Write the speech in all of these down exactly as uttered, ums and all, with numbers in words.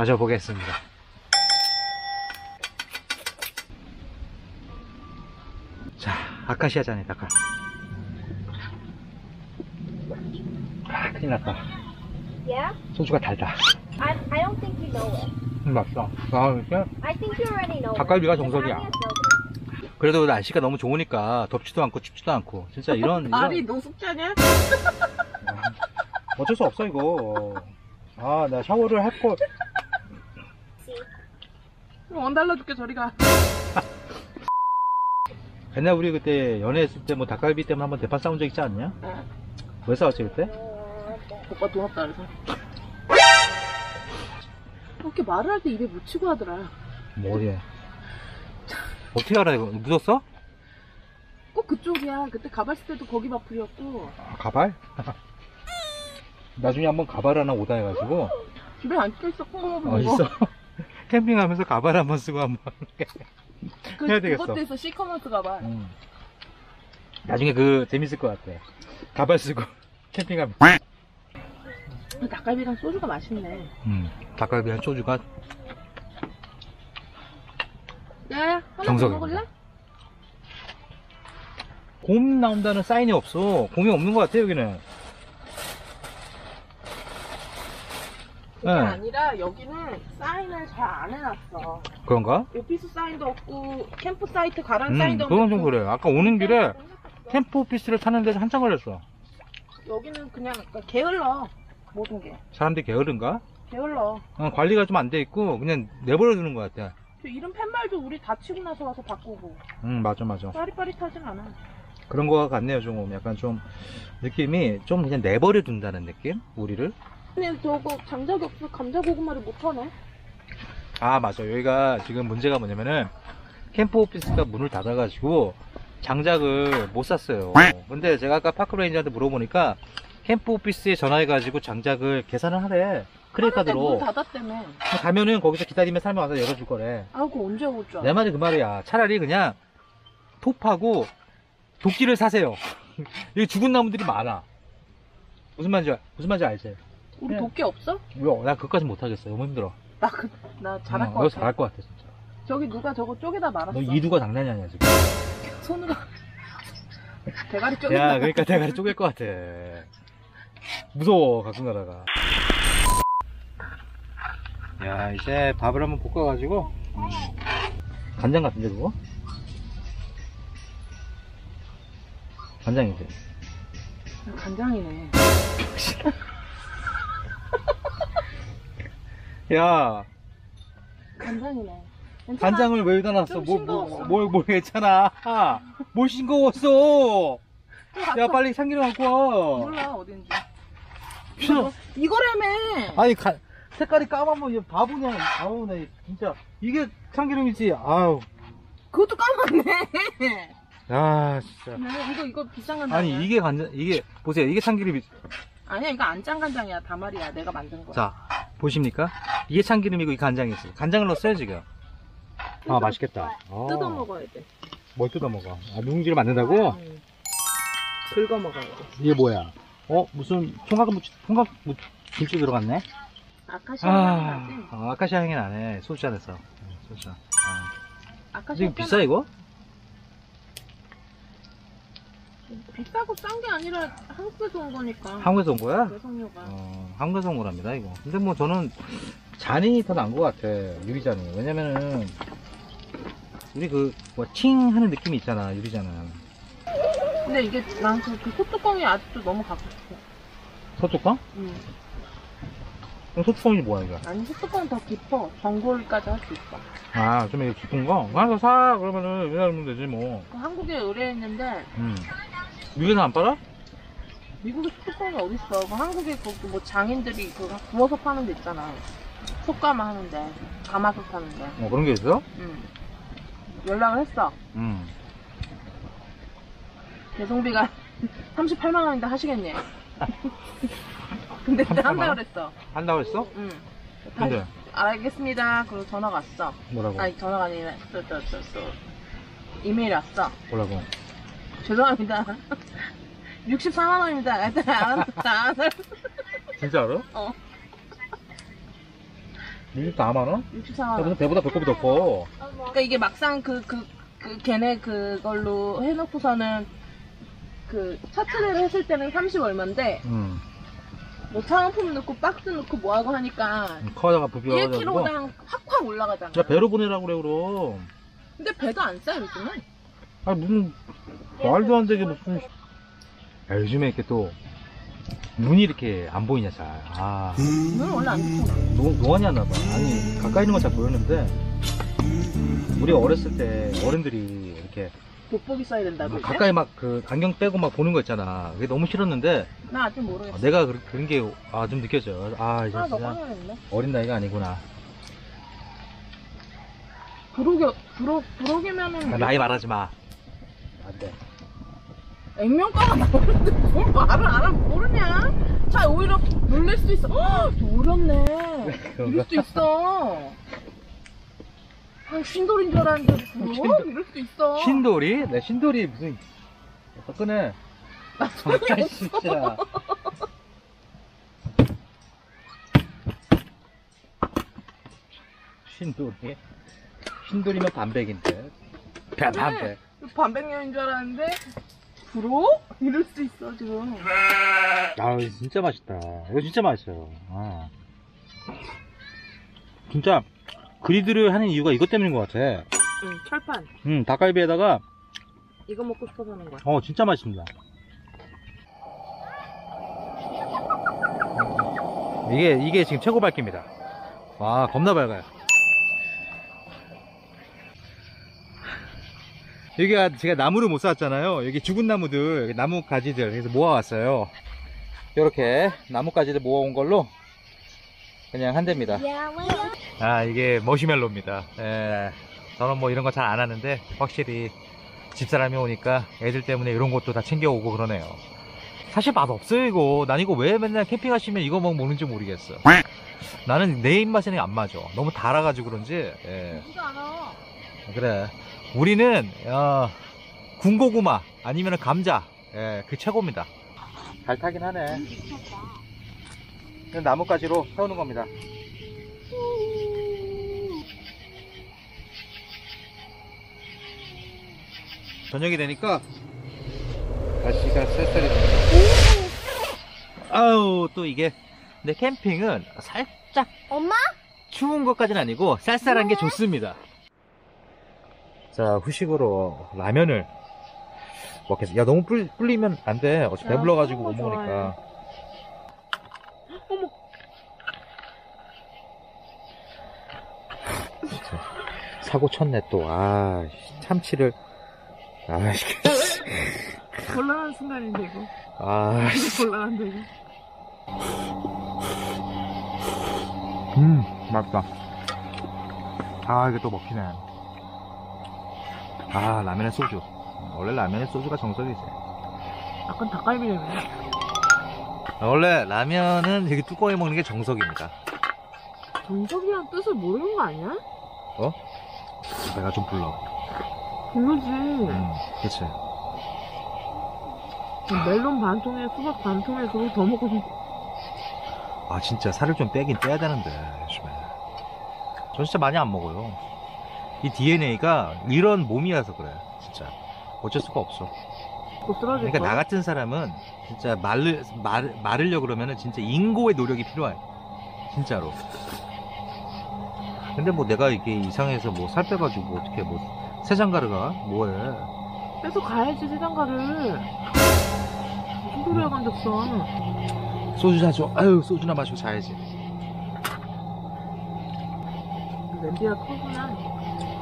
마셔보겠습니다. 자, 아카시아 잔에 다가. 아, 큰일 났다. Yeah? 소주가 달다. I I don't think you know it. 음, 맛있어. 아, 진짜? I think you already know. 닭갈비가 it. 정석이야. Just have me a soda. 그래도 날씨가 너무 좋으니까 덥지도 않고 춥지도 않고 진짜 이런 발이 이런 노숙자냐? 어쩔 수 없어 이거. 아, 나 샤워를 할 거. 원달러 줄게 저리가. 옛날 우리 그때 연애했을 때 뭐 닭갈비 때문에 한번 대판 싸운 적 있지 않냐? 어. 왜 싸웠지 그때? 오빠 돈 없다 그래서. 그렇게 말을 할 때 입에 묻히고 하더라. 뭐 어디에? 어떻게 알아 이거? 묻었어? 꼭 그쪽이야. 그때 가발 쓸 때도 거기 마플이었고. 아, 가발? 나중에 한번 가발 하나 오다 해가지고. 집에 안 껴있어. 어, 있어. 캠핑하면서 가발 한번 쓰고 한번 그, 해야 되겠어. 그것도 있어. 시커먼트 가발. 음. 나중에 그 재밌을 것 같아. 가발 쓰고 캠핑하면. 닭갈비랑 소주가 맛있네. 음, 닭갈비랑 소주가 야, 하나 더 정석입니다. 먹을래? 곰 나온다는 사인이 없어. 곰이 없는 것 같아 여기는. 그게 네. 아니라 여기는 사인을 잘 안 해놨어. 그런가? 오피스 사인도 없고 캠프 사이트 가라는 음, 사인도 없고. 그건 좀 그래. 아까 오는 길에 캠프 오피스를 타는데 한참 걸렸어. 여기는 그냥 게을러. 모든 게 사람들이 게으른가? 게을러. 어, 관리가 좀 안 돼 있고 그냥 내버려 두는 것 같아. 저 이런 팻말도 우리 다 치고 나서 와서 바꾸고. 응, 맞아 맞아. 빠릿빠릿하진 않아. 그런 거 같네요. 좀 약간 좀 느낌이 좀 그냥 내버려 둔다는 느낌? 우리를? 근데 저거 장작이 없어 감자 고구마를 못하네. 아 맞아. 여기가 지금 문제가 뭐냐면은 캠프 오피스가 문을 닫아가지고 장작을 못 샀어요. 근데 제가 아까 파크레인저한테 물어보니까 캠프 오피스에 전화해가지고 장작을 계산을 하래. 크레딧카드로. 문 닫았다며. 가면은 거기서 기다리면 사람 와서 열어줄 거래. 아 그거 언제 올 줄 알아? 내 말이 그 말이야. 차라리 그냥 톱하고 도끼를 사세요. 여기 죽은 나무들이 많아. 무슨 말인지, 알- 무슨 말인지 알지? 우리 그냥- 도끼 없어? 왜, 나 그것까지 못하겠어. 너무 힘들어. 나, 그, 나 잘할 어, 것 너 같아. 잘할 것 같아, 진짜. 저기 누가 저거 쪼개다 말았어. 너 이두가 장난이 아니야, 지금. 손으로 대가리 쪼개다. 야, 그러니까 대가리 쪼갤 것 같아. 무서워, 가끔 가다가. 야, 이제 밥을 한번 볶아가지고. 음. 간장 같은데, 그거? 간장이지. 간장이네. 야, 간장이네. 괜찮아? 간장을 왜 여기다 놨어? 좀 뭐, 싱거웠어. 뭐, 뭘, 뭘 괜찮아. 뭘 싱거웠어? 야, 빨리 참기름 갖고 와. 몰라 어딘지. 싫어. 이거라며. 아니, 가, 색깔이 까만면 얘 바보냐. 아우, 나 진짜. 이게 참기름이지. 아우. 그것도 까맣네. 야, 진짜. 네, 이거 이거 비싼 간장. 아니, 이게 간장, 이게, 보세요. 이게 참기름이. 아니야 이거 안짠 간장이야 다말이야 내가 만든 거야. 자, 보십니까? 이게 참기름이고, 이 간장이지. 간장을 넣었어요, 지금. 아, 맛있겠다. 뜯어 먹어야 돼. 뭘 뜯어 먹어? 아, 누룽지를 만든다고? 응. 긁어 먹어야 돼. 이게 뭐야? 어, 무슨 총각 무치, 총각 무, 김치 들어갔네? 아카시아 아, 향이 나지? 어, 아카시아 향이 나네. 소주잔에서. 소주잔. 아. 아카시아 이거 비싸, 이거? 비싸고 싼 게 아니라 한국에서 온 거니까. 한국에서 온 거야? 배송료가. 어, 한국에서 온 거랍니다, 이거. 근데 뭐 저는 잔이 더 나은 것 같아. 유리잔이. 왜냐면은, 우리 그, 뭐, 칭 하는 느낌이 있잖아, 유리잔은. 근데 이게 난그 그 소뚜껑이 아직도 너무 갖고 싶어. 소뚜껑? 응. 그럼 소뚜껑이 뭐야, 이거? 아니 소뚜껑은 더 깊어. 전골까지 할 수 있어. 아, 좀 이거 깊은 거? 가서 사! 그러면은, 우리나라 되지, 뭐. 그 한국에 의뢰했는데 음. 미국에서 안 팔아? 미국에 소뚜껑이 어딨어. 그 한국에 그 뭐 장인들이 그거 구워서 파는 데 있잖아. 속가마 하는데 가마솥 하는데. 어, 그런 게 있어? 응. 연락을 했어. 음. 배송비가 삼십팔만 원인데 하시겠니? 근데 그때 한다 그랬어. 한다고 했어? 응. 근데? 알겠습니다. 그리고 전화가 왔어. 뭐라고? 아니 전화가 아니라 또 또 또 또 이메일 왔어. 뭐라고? 죄송합니다. 육십사만 원입니다. 안 알았어. 진짜로? 어. 육십사만 원? 육십사만 야, 원. 무슨 배보다 배꼽이 더 커. 그러니까 이게 막상 그, 그, 그 걔네 그걸로 해놓고서는 그 차트대로 했을 때는 삼십 얼마인데 음. 뭐 사은품 넣고 박스 넣고 뭐하고 하니까 커다가 부비어가지고. 일 킬로그램당 확확 올라가잖아. 야, 배로 보내라고 그래, 그럼. 근데 배도 안 싸 요즘은. 아, 무슨, 말도 안 되게 무슨. 야, 요즘에 이렇게 또, 눈이 이렇게 안 보이냐, 잘. 아. 눈은 원래 안 좋고. 노, 노안이 왔나 봐. 아니, 가까이 있는 건 잘 보였는데, 우리 어렸을 때 어른들이 이렇게 돋보기 써야 된다고. 이제? 가까이 막 그 안경 빼고 막 보는 거 있잖아. 그게 너무 싫었는데, 나 아직 모르겠어. 내가 그, 그런 게, 아, 좀 느껴져. 아, 이제 아, 너 진짜 화나겠네. 어린 나이가 아니구나. 부록이, 부록, 부록이면은. 아, 나이 말하지 마. 안 돼. 액면가가 나오는데 뭘 말을 안 하면 모르냐? 자, 오히려 놀랄 수도 있어. 헉, 놀랐네. 이럴 수도 있어. 아, 신돌인 줄 알았는데, 부록? 신돌. 이럴 수도 있어. 신돌이? 내 신돌이 무슨, 꺼내. 나 소리 아, 없어. 진짜. 신돌이? 신돌이면 반백인데. 반, 반백. 반백년인 줄 알았는데, 부록? 이럴 수도 있어, 지금. 아, 진짜 맛있다. 이거 진짜 맛있어요. 아. 진짜, 그리드를 하는 이유가 이것 때문인 것 같아. 응, 철판. 음, 닭갈비에다가, 이거 먹고 싶어서 하는 거야. 어, 진짜 맛있습니다. 이게, 이게 지금 최고 밝기입니다. 와, 겁나 밝아요. 여기가 제가 나무를 못 샀잖아요. 여기 죽은 나무들, 여기 나무 가지들, 그래서 모아왔어요. 이렇게 나무 가지들 모아온 걸로 그냥 한대입니다. Yeah, well, 아, 이게 머시멜로입니다. 예, 저는 뭐 이런 거 잘 안 하는데 확실히 집사람이 오니까 애들 때문에 이런 것도 다 챙겨오고 그러네요. 사실 맛없어요 이거. 난 이거 왜 맨날 캠핑하시면 이거 먹 먹는지 모르겠어. 나는 내 입맛에는 안 맞아. 너무 달아가지고 그런지. 예. 이거 알아. 그래. 우리는 어, 군고구마 아니면 감자, 예, 그 최고입니다. 잘 타긴 하네. 나뭇가지로 세우는 겁니다. 저녁이 되니까 날씨가 쌀쌀해집니다. 아우, 또 이게 근데 캠핑은 살짝 엄마? 추운 것까지는 아니고 쌀쌀한 게 좋습니다. 자, 후식으로 라면을 먹겠습니다. 야, 너무 불, 불리면 안 돼. 어차피 야, 배불러가지고 못 그런 거 먹으니까. 어머. 진짜 사고 쳤네 또. 아, 참치를. 아, 씨. 곤란한 순간인데, 이거. 아, 이거 곤란한데, 이거. 음, 맛있다. 아, 이게 또 먹히네. 아, 라면에 소주. 원래 라면에 소주가 정석이지. 약간 닭갈비라며. 원래 라면은 이렇게 뚜껑에 먹는 게 정석입니다. 정석이란 뜻을 모르는 거 아니야? 어? 배가 좀 불러. 그거지. 음, 그치. 멜론 반 통에 수박 반 통에 그거 더 먹고 싶어. 아, 진짜 살을 좀 빼긴 빼야 되는데, 요즘에. 전 진짜 많이 안 먹어요. 이 디엔에이가 이런 몸이라서 그래, 진짜. 어쩔 수가 없어. 못 쓰러질 그러니까 거야. 나 같은 사람은 진짜 마르, 마르, 마르려고 그러면은 진짜 인고의 노력이 필요해. 진짜로. 근데 뭐 내가 이게 이상해서 뭐 살 빼가지고 뭐 어떻게 뭐 세장가르가 뭐해. 빼서 가야지 세장가를. 무슨 소리 하고 앉았어. 소주 사줘. 아유, 소주나 마시고 자야지. 냄비가 크구나.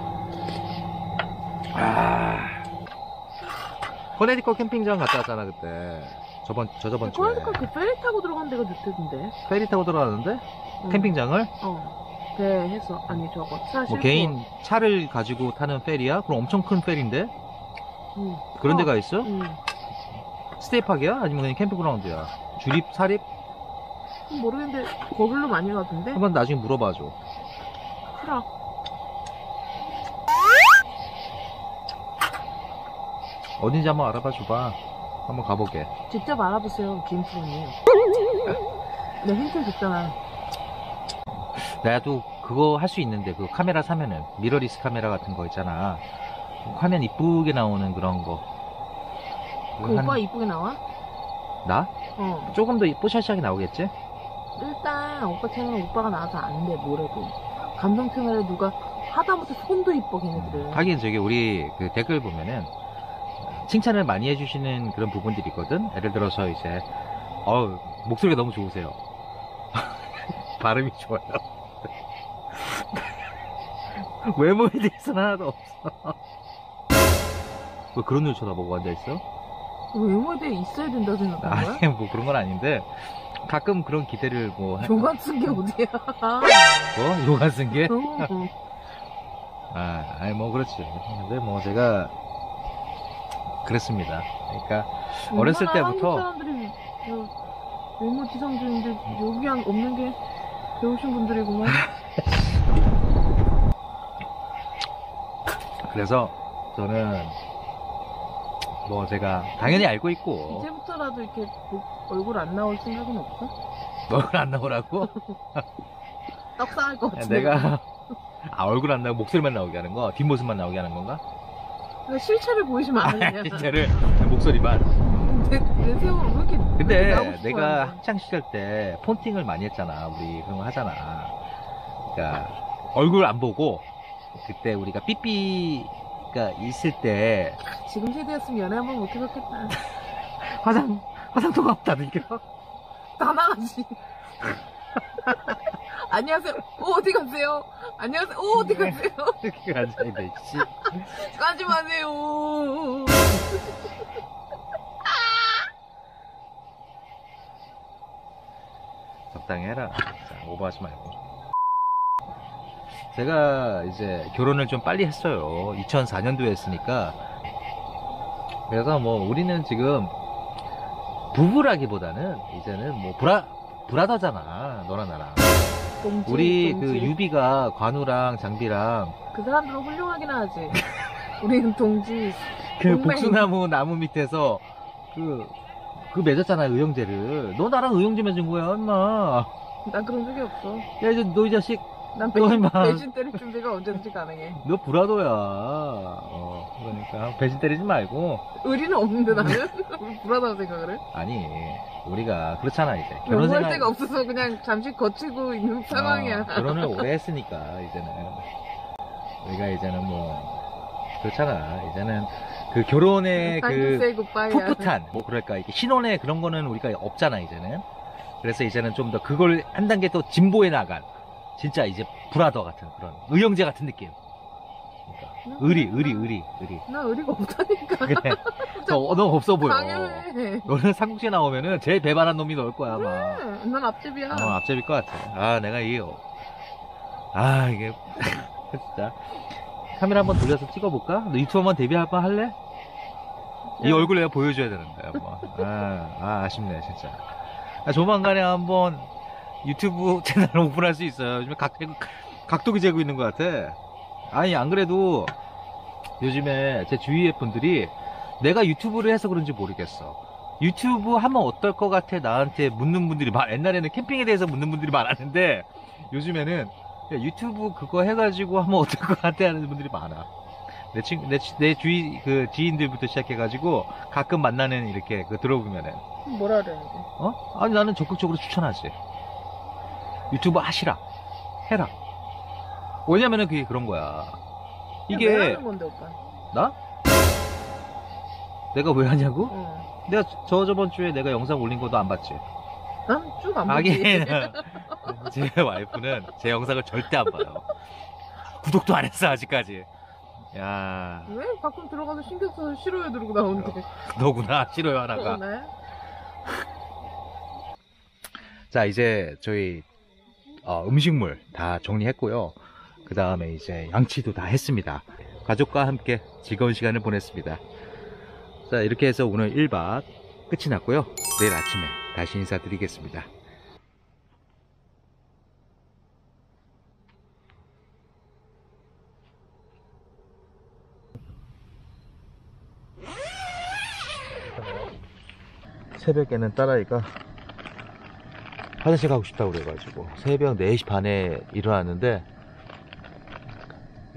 아. 커네티컷 캠핑장 갔다 왔잖아, 그때. 저번, 저 저번 주에. 코란스카 그 페리 타고 들어간 데가 좋대던데. 페리 타고 들어가는데? 응. 캠핑장을? 어. 배 해서 아니 저거 차 싣고. 뭐 개인 차를 가지고 타는 페리야? 그럼 엄청 큰 페리인데? 응. 그런 어. 데가 있어? 응. 스테이파크야? 아니면 그냥 캠프그라운드야? 주립, 사립? 모르겠는데 거길로 많이 가던데. 한번 나중에 물어봐줘. 싫어. 어딘지 한번 알아봐 줘봐. 한번 가보게. 직접 알아보세요, 김프로님. 내 힌트 줬잖아. 나도 그거 할 수 있는데, 그 카메라 사면은 미러리스 카메라 같은 거 있잖아. 화면 이쁘게 나오는 그런 거. 그 한- 오빠 이쁘게 나와? 나? 어. 조금 더 뽀샤시하게 나오겠지? 일단 오빠 채널은 오빠가 나와서 안 돼, 뭐래도. 감성 채널에 누가 하다못해 손도 이뻐, 걔네들은. 하긴 저기 우리 그 댓글 보면은 칭찬을 많이 해주시는 그런 부분들이 있거든. 예를 들어서 이제 어우 목소리가 너무 좋으세요. 발음이 좋아요. 외모에 대해서는 하나도 없어. 왜 그런 눈 쳐다보고 앉아있어? 외모에 대해 있어야 된다 생각한 거야? 아니 뭐 그런 건 아닌데 가끔 그런 기대를 뭐 하- 교관 쓴 게 어디야? 뭐? 요가 쓴 게? 어. 아, 아니 뭐 그렇지. 근데 뭐 제가 그랬습니다. 그러니까 어렸을 얼마나 때부터- 한국 사람들이 저 외모 지상주의인데 여기 안 없는 게 배우신 분들이구만. 그래서 저는 뭐 제가 당연히 알고 있고 이제부터라도 이렇게 목- 얼굴 안 나올 생각은 없어? 얼굴 안 나오라고? 떡상할 것 같은데. 내가 아 얼굴 안 나오고 목소리만 나오게 하는 거? 뒷모습만 나오게 하는 건가? 그러니까 실체를 보이시면 안 되냐? 진짜를 목소리만. 내, 내 세월 왜 이렇게 왜 이렇게 근데 나오고 싶어 내가 하는데? 학창 시절 때 폰팅을 많이 했잖아. 우리 그런 거 하잖아. 그러니까 얼굴 안 보고 그때 우리가 삐삐가 있을 때 지금 세대였으면 연애 한번 못 해봤겠다. 화장 화장터가 없다니까. 다 나가지. 안녕하세요. 어, 어디 가세요? 안녕하세요. 어, 어디 가세요? 이렇게 앉아야 돼. 씨. 가지 마세요. 적당히 해라. 자, 오버하지 말고. 제가 이제 결혼을 좀 빨리 했어요. 이천사 년도에 했으니까. 그래서 뭐 우리는 지금 부부라기보다는 이제는 뭐 브라 브라더잖아. 너랑 나랑. 동지, 우리 동지. 그 유비가 관우랑 장비랑 그 사람들은 훌륭하긴 하지. 우리는 동지. 그 동맹. 복숭나무 나무 밑에서 그, 그 맺었잖아, 의형제를. 너 나랑 의형제 맺은 거야, 임마. 난 그런 적이 없어. 야, 이제 너 이 자식, 난 너 배신, 임마. 배신 때릴 준비가 언제든지 가능해. 너 브라더야. 어, 그러니까 배신 때리지 말고. 의리는 없는데 나는? 불하다고 생각을 해? 아니, 우리가 그렇잖아, 이제. 결혼할 데가 없어서 그냥 잠시 거치고 있는 상황이야. 어, 결혼을 오래 했으니까, 이제는. 우리가 이제는 뭐, 그렇잖아. 이제는 그 결혼의 그 say goodbye야. 풋풋한, 뭐 그럴까, 이게 신혼의 그런 거는 우리가 없잖아, 이제는. 그래서 이제는 좀 더 그걸 한 단계 또 진보해 나간, 진짜 이제 브라더 같은 그런, 의형제 같은 느낌. 그러니까 의리, 의리, 의리, 의리. 나 의리가 없다니까. 그래. 너, 너 없어 보여. 당연해. 너는 삼국지에 나오면은 제일 배반한 놈이 너일 거야, 아마. 그래, 난 앞집이야. 어, 앞잡일 것 같아. 아, 내가 이게, 어. 아, 이게, 진짜. 카메라 한번 돌려서 찍어볼까? 너 유튜브 한번 데뷔 한번 할래? 이 야. 얼굴 내가 보여줘야 되는데, 한번. 아, 아, 아쉽네, 진짜. 아, 조만간에 한번 유튜브 채널을 오픈할 수 있어요. 요즘에 각, 각도기 재고 있는 것 같아. 아니, 안 그래도 요즘에 제 주위의 분들이 내가 유튜브를 해서 그런지 모르겠어. 유튜브 하면 어떨 것 같아? 나한테 묻는 분들이 많아. 옛날에는 캠핑에 대해서 묻는 분들이 많았는데 요즘에는 야, 유튜브 그거 해가지고 하면 어떨 것 같아? 하는 분들이 많아. 내 친, 내, 치- 내 주위 그 지인들부터 시작해가지고 가끔 만나는 이렇게 그 들어보면은 뭐라 그래, 이제. 어? 아니 나는 적극적으로 추천하지. 유튜브 하시라. 해라. 왜냐면은 그게 그런 거야. 왜 이게 하는 건데, 오빠? 나? 내가 왜 하냐고? 어. 내가 저 저번 주에 내가 영상 올린 것도 안 봤지. 난 쭉 안 보지. 하긴 제 와이프는 제 영상을 절대 안 봐요. 구독도 안 했어 아직까지. 야 왜? 가끔 들어가서 신경 써서 싫어요 누르고 나오는데. 너구나 싫어요 하나가. 네. 자 이제 저희 어, 음식물 다 정리했고요. 그 다음에 이제 양치도 다 했습니다. 가족과 함께 즐거운 시간을 보냈습니다. 자 이렇게 해서 오늘 일 박 끝이 났고요. 내일 아침에 다시 인사드리겠습니다. 새벽에는 딸아이가 화장실 가고 싶다고 그래가지고 새벽 네 시 반에 일어났는데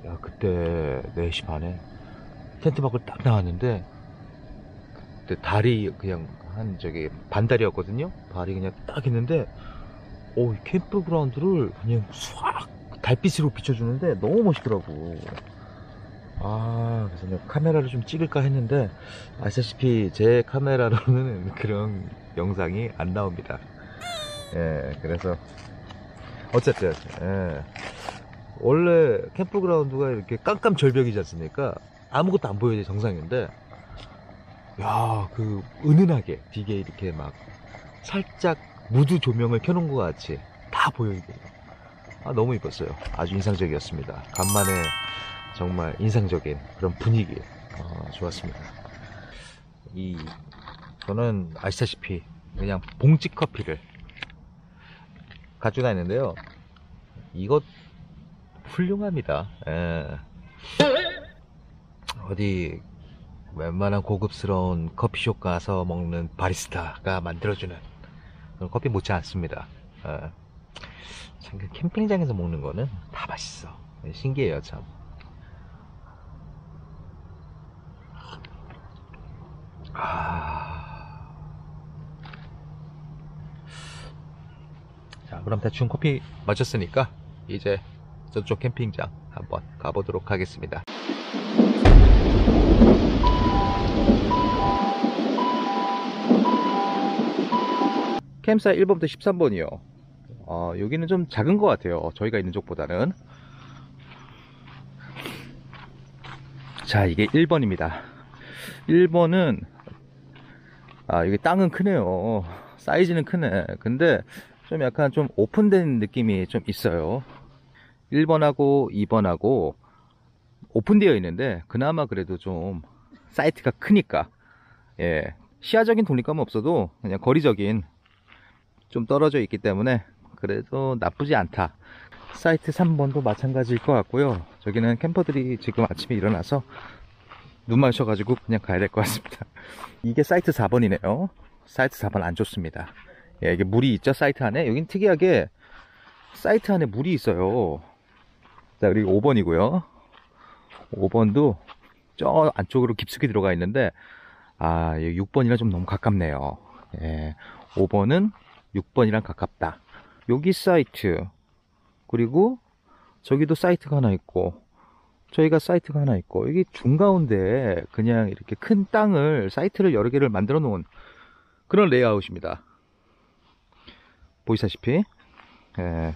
야, 그때 네 시 반에 텐트 밖을 딱 나왔는데, 그때 달이 그냥 한 저기 반달이었거든요. 달이 그냥 딱 있는데, 오, 캠프그라운드를 그냥 싹 달빛으로 비춰주는데 너무 멋있더라고. 아, 그래서 내가 카메라를 좀 찍을까 했는데, 아시다시피 제 카메라로는 그런 영상이 안 나옵니다. 예, 그래서 어쨌든 예, 원래 캠프그라운드가 이렇게 깜깜절벽이지 않습니까? 아무것도 안 보여야 정상인데, 야, 그 은은하게 되게 이렇게 막 살짝 무드 조명을 켜놓은 것 같이 다 보여요. 아, 너무 이뻤어요. 아주 인상적이었습니다. 간만에 정말 인상적인 그런 분위기, 어, 좋았습니다. 이 저는 아시다시피 그냥 봉지 커피를 가지고 다니는데요. 이것 훌륭합니다. 예. 어디 웬만한 고급스러운 커피숍 가서 먹는 바리스타가 만들어주는 그런 커피 못지 않습니다. 예. 참, 캠핑장에서 먹는 거는 다 맛있어. 신기해요, 참. 아... 자, 그럼 대충 커피 마셨으니까 이제 저쪽 캠핑장 한번 가보도록 하겠습니다. 캠사 일 번부터 십삼 번이요. 어, 여기는 좀 작은 것 같아요. 저희가 있는 쪽보다는. 자, 이게 일 번입니다. 일 번은 아, 이게 땅은 크네요. 사이즈는 크네. 근데 좀 약간 좀 오픈된 느낌이 좀 있어요. 일 번하고 이 번하고 오픈되어 있는데, 그나마 그래도 좀 사이트가 크니까, 예, 시야적인 독립감은 없어도 그냥 거리적인 좀 떨어져 있기 때문에 그래도 나쁘지 않다. 사이트 삼 번도 마찬가지일 것 같고요. 저기는 캠퍼들이 지금 아침에 일어나서 눈 마셔가지고 그냥 가야 될 것 같습니다. 이게 사이트 사 번이네요. 사이트 사 번 안 좋습니다. 예, 이게 물이 있죠, 사이트 안에. 여긴 특이하게 사이트 안에 물이 있어요. 자, 그리고 오 번이고요. 오 번도 저 안쪽으로 깊숙이 들어가 있는데, 아, 육 번이랑 좀 너무 가깝네요. 예, 오 번은 육 번이랑 가깝다. 여기 사이트, 그리고 저기도 사이트가 하나 있고, 저희가 사이트가 하나 있고, 여기 중가운데 그냥 이렇게 큰 땅을, 사이트를 여러 개를 만들어 놓은 그런 레이아웃입니다. 보이시다시피, 예,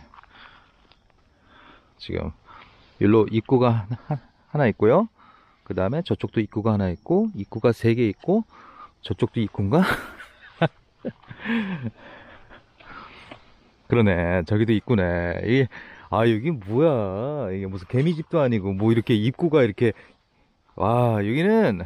지금 여기로 입구가 하나 있고요. 그 다음에 저쪽도 입구가 하나 있고, 입구가 세 개 있고, 저쪽도 입구인가? 그러네, 저기도 입구네. 이게, 아, 여기 뭐야. 이게 무슨 개미집도 아니고, 뭐 이렇게 입구가 이렇게, 와, 여기는,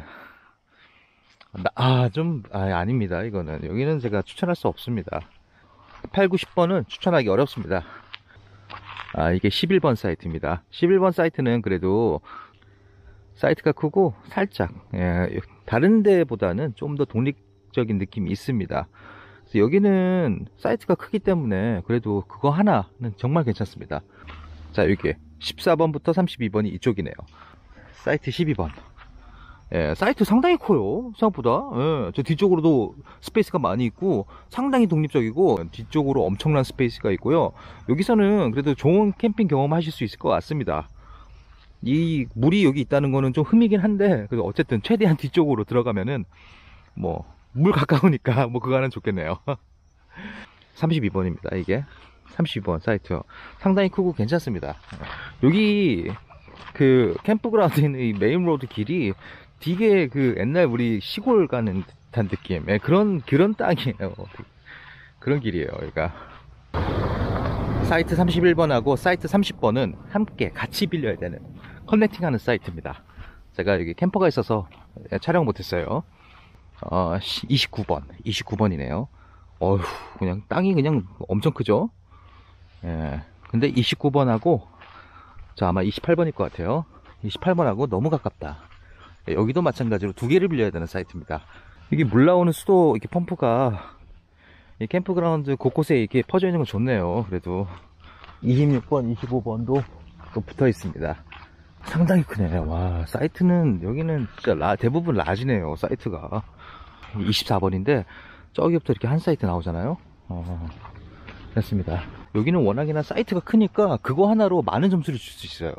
아, 좀, 아, 아닙니다. 이거는. 여기는 제가 추천할 수 없습니다. 팔, 구, 십 번은 추천하기 어렵습니다. 아, 이게 십일 번 사이트입니다. 십일 번 사이트는 그래도 사이트가 크고 살짝, 예, 다른 데보다는 좀 더 독립적인 느낌이 있습니다. 그래서 여기는 사이트가 크기 때문에 그래도 그거 하나는 정말 괜찮습니다. 자, 여기 십사 번부터 삼십이 번이 이쪽이네요. 사이트 십이 번. 예, 사이트 상당히 커요, 생각보다. 예, 저 뒤쪽으로도 스페이스가 많이 있고 상당히 독립적이고, 뒤쪽으로 엄청난 스페이스가 있고요. 여기서는 그래도 좋은 캠핑 경험 하실 수 있을 것 같습니다. 이 물이 여기 있다는 거는 좀 흠이긴 한데, 그래도 어쨌든 최대한 뒤쪽으로 들어가면은 뭐 물 가까우니까 뭐 그거 하나 좋겠네요. 삼십이 번입니다 이게. 삼십이 번 사이트 상당히 크고 괜찮습니다. 여기 그 캠프그라운드에 있는 이 메인로드 길이 되게 그 옛날 우리 시골 가는 듯한 느낌, 예, 그런 그런 땅이에요. 그런 길이에요 여기가. 사이트 삼십일 번하고 사이트 삼십 번은 함께 같이 빌려야 되는 커넥팅하는 사이트입니다. 제가 여기 캠퍼가 있어서 촬영 못했어요. 어, 이십구 번 이십구 번이네요 어휴, 그냥 땅이 그냥 엄청 크죠. 예, 근데 이십구 번하고 저 아마 이십팔 번일 것 같아요. 이십팔 번하고 너무 가깝다. 예, 여기도 마찬가지로 두 개를 빌려야 되는 사이트입니다. 여기 물 나오는 수도 이렇게 펌프가 이 캠프그라운드 곳곳에 이렇게 퍼져 있는 건 좋네요. 그래도 이십육 번, 이십오 번도 또 붙어 있습니다. 상당히 크네. 와, 사이트는 여기는 진짜 라, 대부분 라지네요. 사이트가 이십사 번인데 저기부터 이렇게 한 사이트 나오잖아요. 어, 그렇습니다. 여기는 워낙이나 사이트가 크니까 그거 하나로 많은 점수를 줄 수 있어요.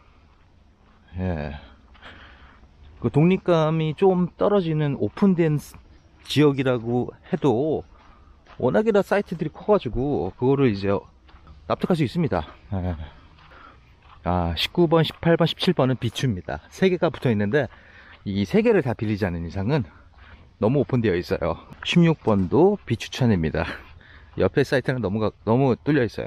예. 그 독립감이 좀 떨어지는 오픈된 지역이라고 해도 워낙이나 사이트들이 커가지고 그거를 이제 납득할 수 있습니다. 예. 아, 십구 번, 십팔 번, 십칠 번은 비추입니다. 세 개가 붙어 있는데 이 세 개를 다 빌리지 않은 이상은 너무 오픈되어 있어요. 십육 번도 비추천입니다. 옆에 사이트는 너무, 너무 뚫려 있어요.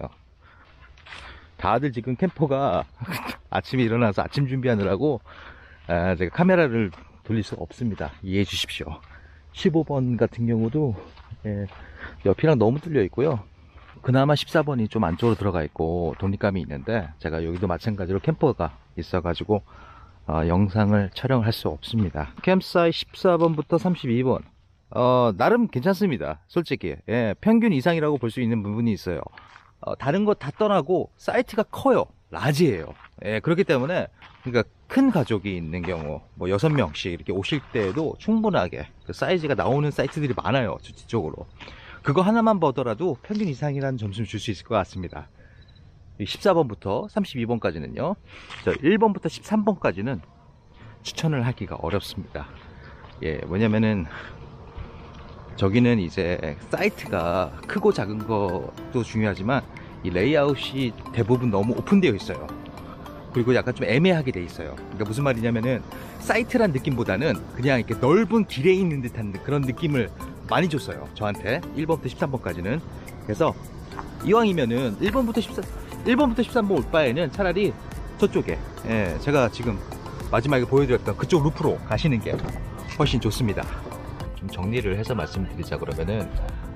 다들 지금 캠퍼가 아침에 일어나서 아침 준비하느라고 아, 제가 카메라를 돌릴 수가 없습니다. 이해해 주십시오. 십오 번 같은 경우도 예, 옆이랑 너무 뚫려 있고요. 그나마 십사 번이 좀 안쪽으로 들어가 있고 독립감이 있는데 제가 여기도 마찬가지로 캠퍼가 있어가지고 어, 영상을 촬영할 수 없습니다. 캠사이 십사 번부터 삼십이 번 어, 나름 괜찮습니다. 솔직히 예, 평균 이상이라고 볼 수 있는 부분이 있어요. 어, 다른 거 다 떠나고 사이트가 커요. 라지예요. 예, 그렇기 때문에 그러니까 큰 가족이 있는 경우 뭐 여섯 명씩 이렇게 오실 때에도 충분하게 그 사이즈가 나오는 사이트들이 많아요. 저 뒤쪽으로. 그거 하나만 보더라도 평균 이상이라는 점수를 줄 수 있을 것 같습니다. 십사 번부터 삼십이 번까지는요. 저 일 번부터 십삼 번까지는 추천을 하기가 어렵습니다. 예, 뭐냐면은 저기는 이제 사이트가 크고 작은 것도 중요하지만 이 레이아웃이 대부분 너무 오픈되어 있어요. 그리고 약간 좀 애매하게 돼 있어요. 그러니까 무슨 말이냐면은 사이트란 느낌보다는 그냥 이렇게 넓은 길에 있는 듯한 그런 느낌을 많이 줬어요. 저한테 일 번부터 십삼 번까지는. 그래서 이왕이면은 일 번부터 십삼, 일 번부터 십삼 번 올 바에는 차라리 저쪽에 예, 제가 지금 마지막에 보여드렸던 그쪽 루프로 가시는 게 훨씬 좋습니다. 좀 정리를 해서 말씀드리자 그러면은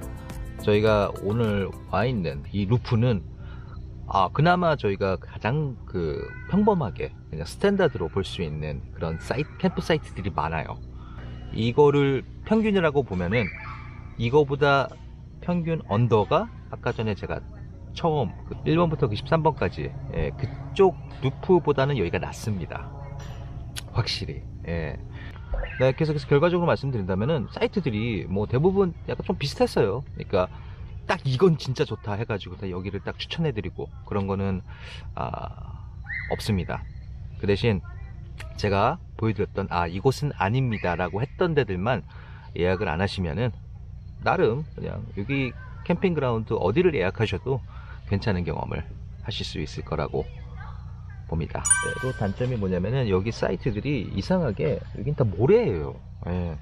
저희가 오늘 와 있는 이 루프는 아 그나마 저희가 가장 그 평범하게 그냥 스탠다드로 볼 수 있는 그런 사이트 캠프 사이트들이 많아요. 이거를 평균이라고 보면은 이거보다 평균 언더가 아까 전에 제가 처음 그 일 번부터 그 십삼 번까지 예, 그쪽 루프보다는 여기가 낫습니다. 확실히. 예. 네, 그래서, 그래서 결과적으로 말씀드린다면은 사이트들이 뭐 대부분 약간 좀 비슷했어요. 그러니까 딱 이건 진짜 좋다 해가지고 다 여기를 딱 추천해드리고 그런 거는 아, 없습니다. 그 대신 제가 보여드렸던 아 이곳은 아닙니다 라고 했던 데들만 예약을 안 하시면은 나름 그냥 여기 캠핑그라운드 어디를 예약하셔도 괜찮은 경험을 하실 수 있을 거라고 봅니다. 네, 또 단점이 뭐냐면은 여기 사이트들이 이상하게 여긴 다 모래예요. 예.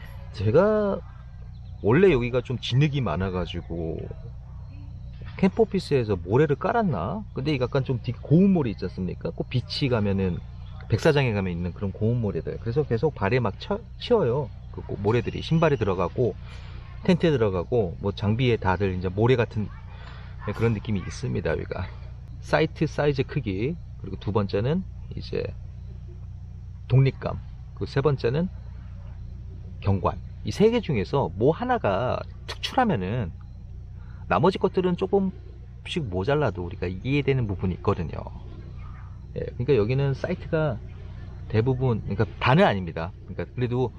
제가 원래 여기가 좀 진흙이 많아가지고 캠프오피스에서 모래를 깔았나? 근데 이게 약간 좀 되게 고운 모래 있지 않습니까? 꼭 비치 가면은 백사장에 가면 있는 그런 고운 모래들. 그래서 계속 발에 막 쳐, 치어요. 그 모래들이 신발에 들어가고 텐트에 들어가고 뭐 장비에 다들 이제 모래 같은 그런 느낌이 있습니다. 여기가 사이트 사이즈 크기, 그리고 두 번째는 이제 독립감, 그리고 세 번째는 경관. 이 세 개 중에서 뭐 하나가 특출하면은 나머지 것들은 조금씩 모자라도 우리가 이해되는 부분이 있거든요. 예, 그러니까 여기는 사이트가 대부분, 그러니까 다는 아닙니다. 그러니까 그래도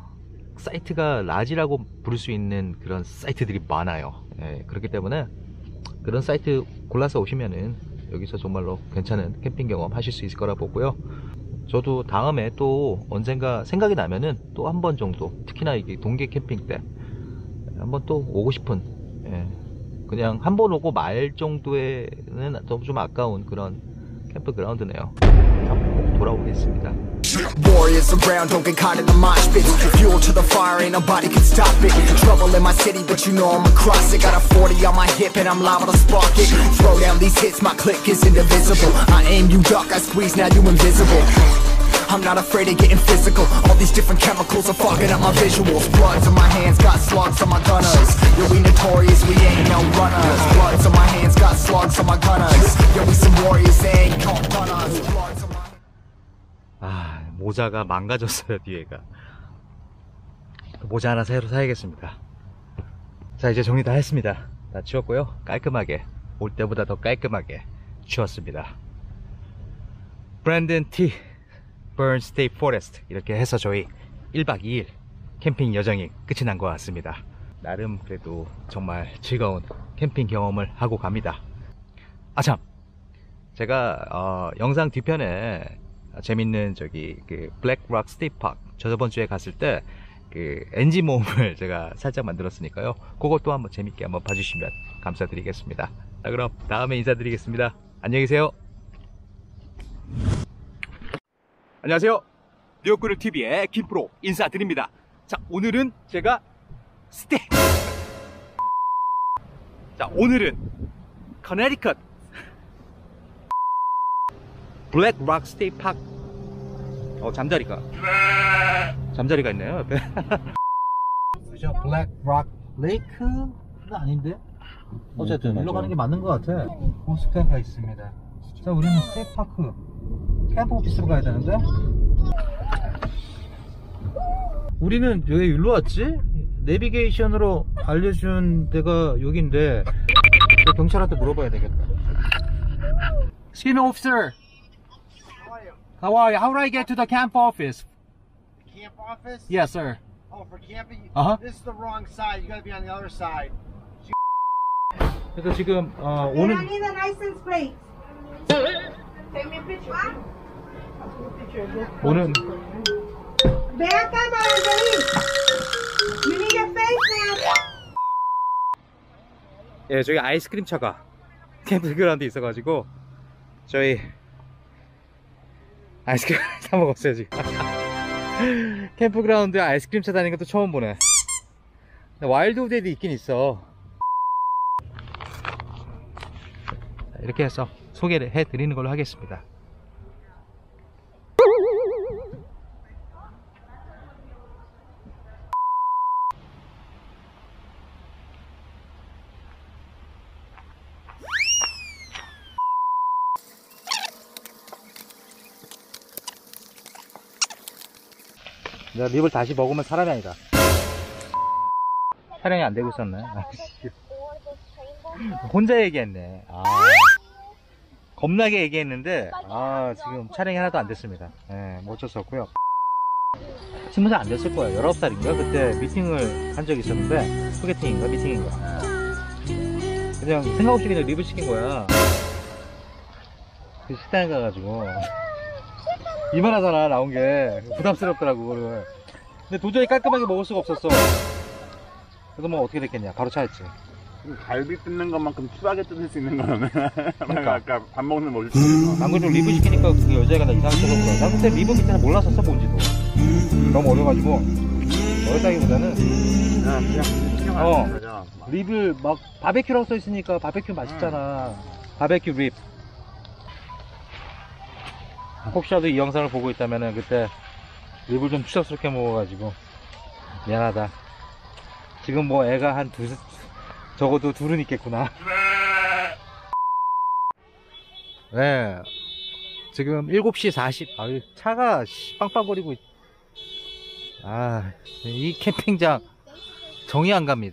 사이트가 라지라고 부를 수 있는 그런 사이트들이 많아요. 예, 그렇기 때문에 그런 사이트 골라서 오시면은 여기서 정말로 괜찮은 캠핑 경험 하실 수 있을 거라 보고요. 저도 다음에 또 언젠가 생각이 나면은 또 한 번 정도, 특히나 이게 동계 캠핑 때 한번 또 오고 싶은, 예, 그냥 한 번 오고 말 정도에는 너무 좀 아까운 그런 캠프 그라운드네요. 한번 꼭 돌아오겠습니다. Warriors around, don't get caught in the mosh pit. Fuel to the fire, ain't nobody can stop it. Trouble in my city, but you know I'm across it. Got a forty on my hip and I'm liable to spark it. Throw down these hits, my click is indivisible. I aim, you duck, I squeeze, now you invisible. I'm not afraid of getting physical. All these different chemicals are fogging up my visuals. Bloods on my hands, got slugs on my gunners. Yo, we notorious, we ain't no runners. Bloods on my hands, got slugs on my gunners. Yo, we some warriors, they ain't called runners. Bloods on my... 아, 모자가 망가졌어요. 뒤에가. 모자 하나 새로 사야겠습니다. 자, 이제 정리 다 했습니다. 다 치웠고요. 깔끔하게, 올 때보다 더 깔끔하게 치웠습니다. 브랜든 티 버른 스테이트 포레스트 이렇게 해서 저희 일 박 이 일 캠핑 여정이 끝이 난 것 같습니다. 나름 그래도 정말 즐거운 캠핑 경험을 하고 갑니다. 아참, 제가 어, 영상 뒤편에 재밌는 저기 그 블랙락 스테이트 파크 저 저번 주에 갔을 때 그 엔진 모음을 제가 살짝 만들었으니까요. 그것도 한번 재밌게 한번 봐주시면 감사드리겠습니다. 자, 그럼 다음에 인사드리겠습니다. 안녕히 계세요. 안녕하세요. 뉴욕그룹 티비의 김프로 인사드립니다. 자, 오늘은 제가 스테 자 오늘은 커네티컷 블랙락 스테이트 파크. 어, 잠자리가 잠자리가 있네요 옆에. 그죠? 블랙락 레이크는 아닌데 어쨌든 일로 가는 게 맞는 것 같아. 호스카가 있습니다. 자, 우리는 스테이트 파크 캠프 오피스로 가야 되는데 우리는 왜 일로 왔지? 내비게이션으로 알려준 데가 여긴데 경찰한테 물어봐야 되겠다. Excuse me, officer. How are you? How do I get to the camp office? Camp office? Yes, sir. Oh, for camping? Uh-huh. This is the wrong side. You gotta be on the other side. 그래서 지금 어, And 오는 I need a license plate. Take me a picture. 오는 Ve acá, Evangeline. You need your face now. 예, 저기 아이스크림 차가 캠프그라운드에 있어가지고 저희 아이스크림 사 먹었어요 지금. 캠프그라운드에 아이스크림 차 다니는 것도 처음 보네. 와일드 우드에도 있긴 있어. 이렇게 해서 소개를 해드리는 걸로 하겠습니다. 내가 립을 다시 먹으면 사람이 아니다. 촬영이 안 되고 있었네. 혼자 얘기했네. 아, 겁나게 얘기했는데 아, 지금 촬영이 하나도 안 됐습니다. 예, 뭐 어쩔 수 없고요. 스무 살 안 됐을 거예요. 열아홉 살인가 그때 미팅을 한 적이 있었는데, 소개팅인가 미팅인가, 그냥 생각 없이 그냥 립을 시킨 거야. 그 식당에 가가지고 이만하잖아 나온 게. 부담스럽더라고 그거를. 근데 도저히 깔끔하게 먹을 수가 없었어. 그래서 뭐 어떻게 됐겠냐, 바로 차였지. 갈비 뜯는 것만큼 추하게 뜯을 수 있는 거는 그러니까. 아까 밥 먹는 모습. 방금 좀 립을 시키니까 그 여자애가 나 이상하게 쳐다보더라. 나 그때 립을 밑에는 몰랐었어 뭔지도. 너무 어려가지고 어렵다기보다는 그냥 그냥 신경 안 어. 쓰는 거죠. 립을 막 바베큐라고 써있으니까 바베큐 맛있잖아. 바베큐 립. 혹시라도 이 영상을 보고 있다면은 그때 립을 좀 추잡스럽게 먹어가지고 미안하다. 지금 뭐 애가 한 두, 적어도 둘은 있겠구나. 네, 지금 일곱 시 사십. 아유, 차가 씨, 빵빵거리고 있... 아, 이 캠핑장 정이 안 갑니다.